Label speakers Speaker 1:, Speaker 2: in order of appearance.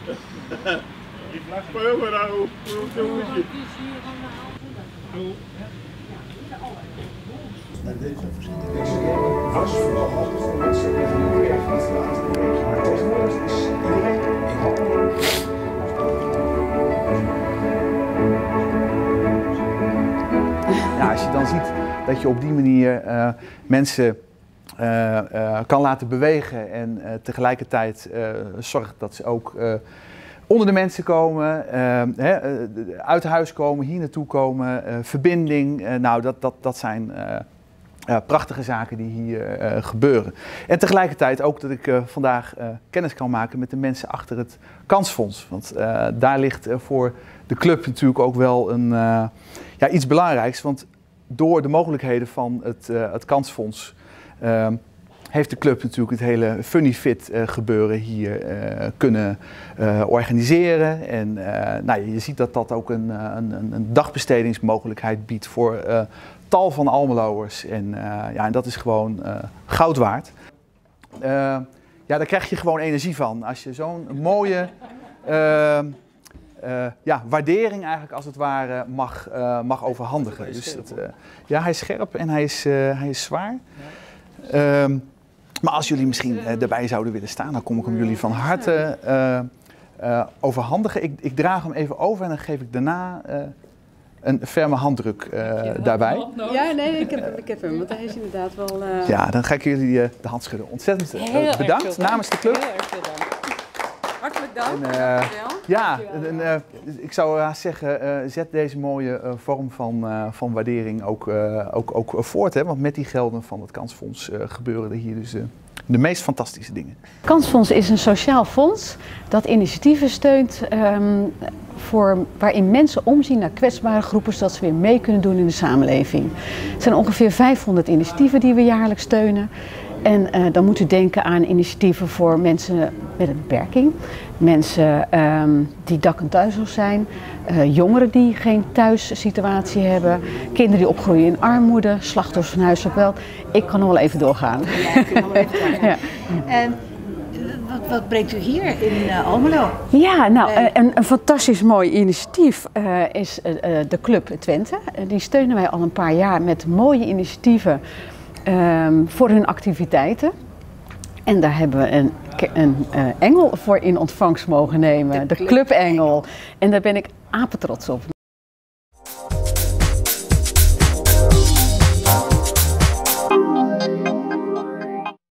Speaker 1: Was vooral handig voor mensen die hun werk niet laten bewegen. Maar tegenwoordig is iedereen
Speaker 2: Ja, als je dan ziet dat je op die manier mensen kan laten bewegen en tegelijkertijd zorgt dat ze ook onder de mensen komen, uit huis komen, hier naartoe komen, verbinding. Nou, dat zijn prachtige zaken die hier gebeuren. En tegelijkertijd ook dat ik vandaag kennis kan maken met de mensen achter het Kansfonds. Want daar ligt voor de club natuurlijk ook wel iets belangrijks. Want door de mogelijkheden van het Kansfonds heeft de club natuurlijk het hele Funny Fit gebeuren hier kunnen organiseren. En je ziet dat dat ook een dagbestedingsmogelijkheid biedt voor tal van Almeloers. En dat is gewoon goud waard. Daar krijg je gewoon energie van. Als je zo'n mooie waardering eigenlijk als het ware mag overhandigen. Dus hij is scherp en hij is zwaar. Maar als jullie misschien erbij zouden willen staan, dan kom ik hem jullie van harte overhandigen. Ik draag hem even over en dan geef ik daarna een ferme handdruk daarbij.
Speaker 3: Ja, nee, ik heb hem, want hij is inderdaad wel...
Speaker 2: Ja, dan ga ik jullie de hand schudden. Ontzettend bedankt namens de club.
Speaker 3: Heel erg veel dank. Hartelijk dank.
Speaker 2: Ik zou zeggen, zet deze mooie vorm van waardering ook voort. Hè? Want met die gelden van het Kansfonds gebeuren er hier dus de meest fantastische dingen.
Speaker 3: Het Kansfonds is een sociaal fonds dat initiatieven steunt waarin mensen omzien naar kwetsbare groepen, zodat ze weer mee kunnen doen in de samenleving. Het zijn ongeveer 500 initiatieven die we jaarlijks steunen. En dan moet u denken aan initiatieven voor mensen met een beperking, mensen die dak- en thuisloos zijn, jongeren die geen thuissituatie hebben, kinderen die opgroeien in armoede, slachtoffers van huiselijk geweld. Ik kan nog wel even doorgaan.
Speaker 4: Ja, ik kan nog wel even doorgaan. Ja. En wat brengt u hier in Almelo?
Speaker 3: Ja, nou, een fantastisch mooi initiatief is de Club Twente. Die steunen wij al een paar jaar met mooie initiatieven voor hun activiteiten. En daar hebben we een engel voor in ontvangst mogen nemen, de Club Engel. En daar ben ik apetrots op.